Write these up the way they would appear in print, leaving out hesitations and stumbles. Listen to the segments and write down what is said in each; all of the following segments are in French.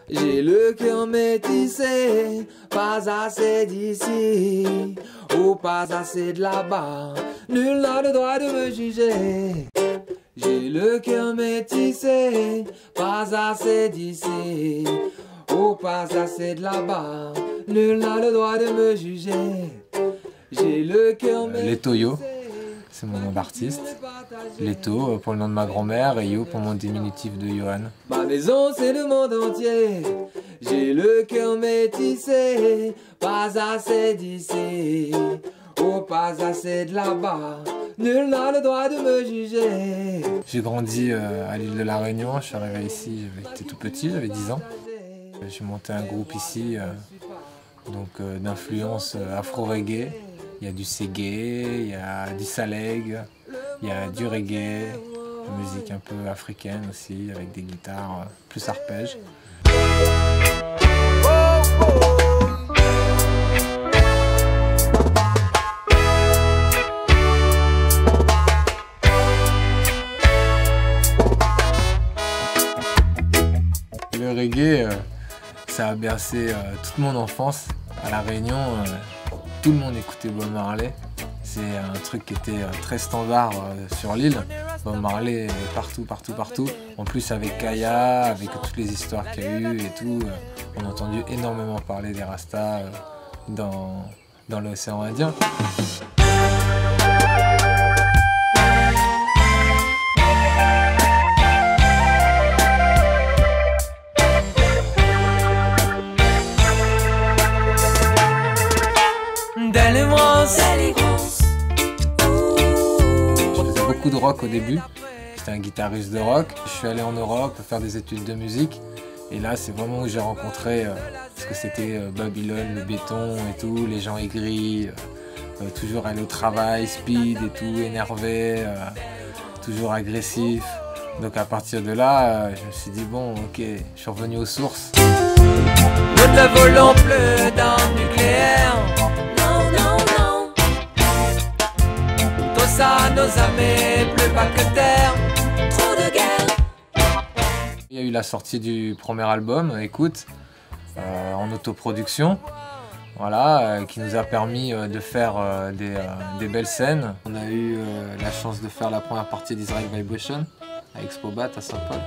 J'ai le cœur métissé, pas assez d'ici, ou pas assez de là-bas, nul n'a le droit de me juger. J'ai le cœur métissé, pas assez d'ici, ou pas assez de là-bas, nul n'a le droit de me juger. J'ai le cœur métissé. Leto Yo, c'est mon nom d'artiste. Leto pour le nom de ma grand-mère et Yo pour mon diminutif de Johan. Ma maison c'est le monde entier. J'ai le cœur métissé, pas assez d'ici, ou pas assez de là-bas, nul n'a le droit de me juger. J'ai grandi à l'île de la Réunion, je suis arrivé ici, j'étais tout petit, j'avais 10 ans. J'ai monté un groupe ici d'influence afro-reggae. Il y a du Ségé, il y a du Saleg, il y a du reggae, musique un peu africaine aussi, avec des guitares plus arpèges. Le reggae, ça a bercé toute mon enfance. À La Réunion, tout le monde écoutait Bob Marley. C'est un truc qui était très standard sur l'île. Bob Marley est partout, partout, partout. En plus avec Kaya, avec toutes les histoires qu'il y a eu et tout, on a entendu énormément parler des Rastas dans l'océan Indien. Je faisais beaucoup de rock au début, j'étais un guitariste de rock. Je suis allé en Europe faire des études de musique et là c'est vraiment où j'ai rencontré, parce que c'était Babylone, le béton et tout, les gens aigris, toujours aller au travail, speed et tout, énervé, toujours agressif. Donc à partir de là, je me suis dit bon ok, je suis revenu aux sources. Nous ne volons plus dans le nucléaire. Non, non, non. Tout ça nos amis, plus bas que terre. Trop de guerre. Il y a eu la sortie du premier album, Écoute, en autoproduction. Voilà, qui nous a permis de faire des belles scènes. On a eu la chance de faire la première partie d'Israël Vibration à Expobat à Saint-Paul.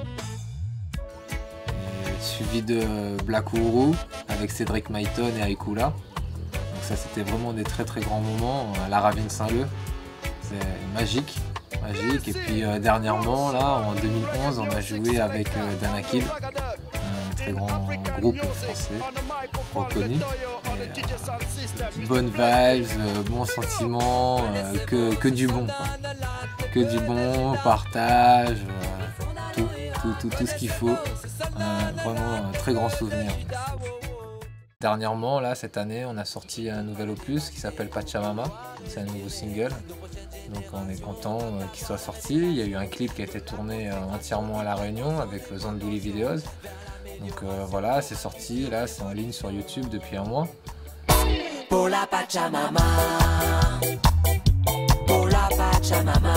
Suivi de Black Uhuru avec Cédric Maïton et Aïkoula. Donc ça c'était vraiment des très très grands moments. La Ravine Saint-Leu, c'est magique, magique. Et puis dernièrement là en 2011 on a joué avec Danakil, un très grand groupe français reconnu. Bonnes vibes, bons sentiments, que du bon, quoi. Que du bon, partage, tout ce qu'il faut. Vraiment un très grand souvenir. Dernièrement, là, cette année, on a sorti un nouvel opus qui s'appelle Pachamama. C'est un nouveau single. Donc on est content qu'il soit sorti. Il y a eu un clip qui a été tourné entièrement à La Réunion avec Zandouli Videos. Donc voilà, c'est sorti. Là, c'est en ligne sur YouTube depuis un mois. Pour la Pachamama. Pour la Pachamama.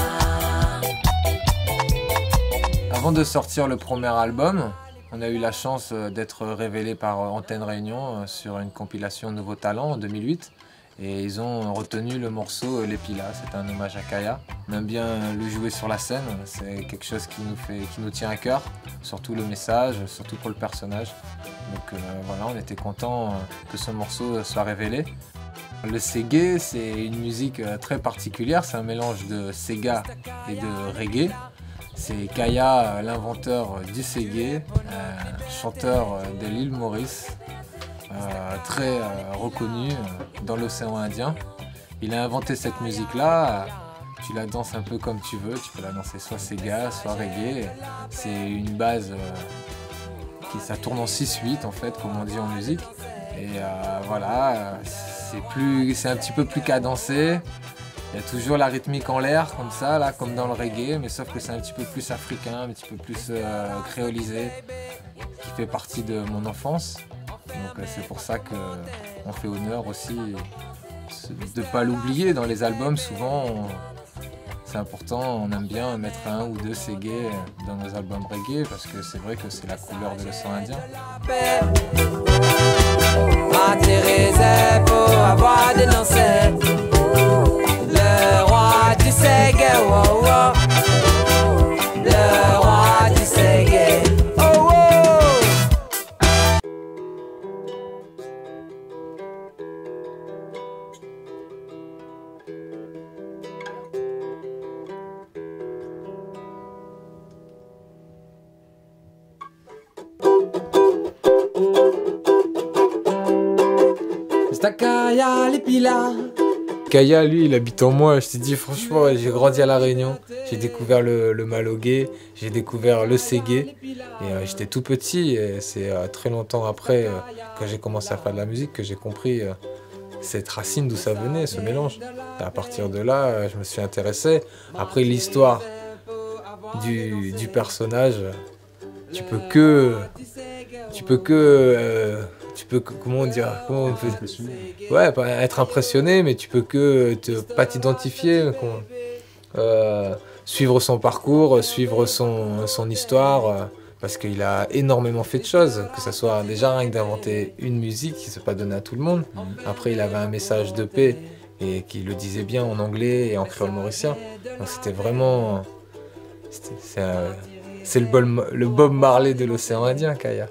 Avant de sortir le premier album, on a eu la chance d'être révélé par Antenne Réunion sur une compilation Nouveaux Talents en 2008. Et ils ont retenu le morceau Les Pilas, c'est un hommage à Kaya. On aime bien le jouer sur la scène, c'est quelque chose qui nous tient à cœur, surtout le message, surtout pour le personnage. Donc voilà, on était contents que ce morceau soit révélé. Le Ségé, c'est une musique très particulière, c'est un mélange de Sega et de reggae. C'est Kaya, l'inventeur du Ségé, chanteur de l'île Maurice, très reconnu dans l'océan Indien. Il a inventé cette musique-là, tu la danses un peu comme tu veux, tu peux la danser soit Sega, soit reggae. C'est une base ça tourne en 6/8 en fait, comme on dit en musique. Et voilà, c'est un petit peu plus cadencé. Il y a toujours la rythmique en l'air, comme ça, là, comme dans le reggae, mais sauf que c'est un petit peu plus africain, un petit peu plus créolisé, qui fait partie de mon enfance. Donc c'est pour ça qu'on fait honneur aussi de ne pas l'oublier. Dans les albums, souvent, c'est important, on aime bien mettre un ou deux ségués dans nos albums reggae parce que c'est vrai que c'est la couleur de l'océan Indien. Pour avoir des lancers, le roi du ségué, oh, oh. Le roi du ségué, oh, oh. Kaya les pilas. Kaya, lui, il habite en moi. Je t'ai dit, franchement, j'ai grandi à La Réunion. J'ai découvert le malogué, j'ai découvert le ségué. Et j'étais tout petit. Et c'est très longtemps après, quand j'ai commencé à faire de la musique, que j'ai compris cette racine, d'où ça venait, ce mélange. Et à partir de là, je me suis intéressé. Après, l'histoire du personnage, tu peux comment dire, comment on peut ouais, être impressionné, mais tu peux que pas t'identifier, suivre son parcours, suivre son histoire, parce qu'il a énormément fait de choses, que ce soit déjà rien que d'inventer une musique qui ne s'est pas donnée à tout le monde. Après, il avait un message de paix et qui le disait bien en anglais et en créole mauricien. Donc c'était vraiment, c'est le Bob Marley de l'océan Indien, Kaya.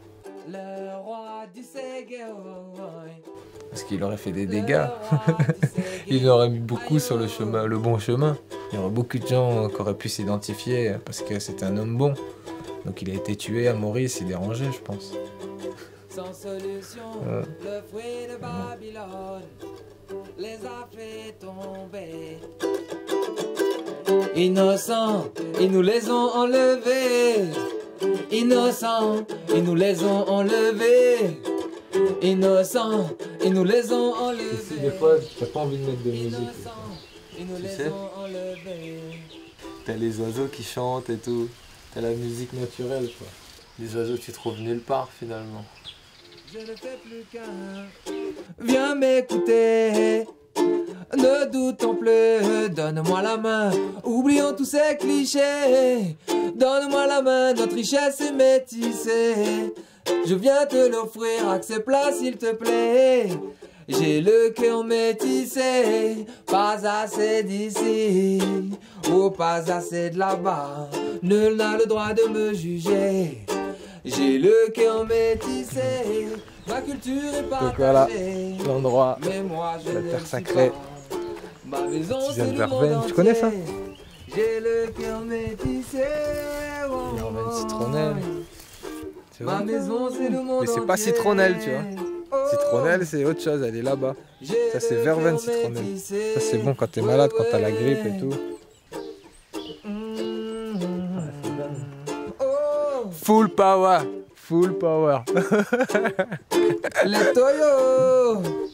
Parce qu'il aurait fait des dégâts. Il aurait mis beaucoup sur le chemin, le bon chemin. Il y aurait beaucoup de gens qui auraient pu s'identifier parce que c'était un homme bon. Donc il a été tué à Maurice et dérangé, je pense. Sans solution, le fruit de Babylone les a fait tomber. Innocents, ils nous les ont enlevés. Innocents, ils nous les ont enlevés. Innocents, ils nous les ont enlevés. Ici, des fois, t'as pas envie de mettre de musique. Tu sais, t'as les oiseaux qui chantent et tout. T'as la musique naturelle, quoi. Les oiseaux que tu trouves nulle part, finalement. Je ne fais plus qu'un. Viens m'écouter. Ne doutons plus, donne-moi la main. Oublions tous ces clichés. Donne-moi la main, notre richesse est métissée. Je viens te l'offrir, accepte-la s'il te plaît. J'ai le cœur métissé, pas assez d'ici, ou pas assez de là-bas. Nul n'a le droit de me juger. J'ai le cœur métissé, ma culture est partagée. Donc voilà, l'endroit, mais moi je la ne terre suis sacrée. pas. Ma maison Tu viens c'est de le monde Verveine, tu connais ça? J'ai le cœur métissé. Verveine citronnelle. Tu vois? Ma maison c'est le monde. Mais c'est pas citronnelle, tu vois. Citronnelle, c'est autre chose, elle est là-bas. Ça, c'est verveine citronnelle. Ça, c'est bon quand t'es malade, quand t'as la grippe et tout. Full power! Full power! Les Toyo!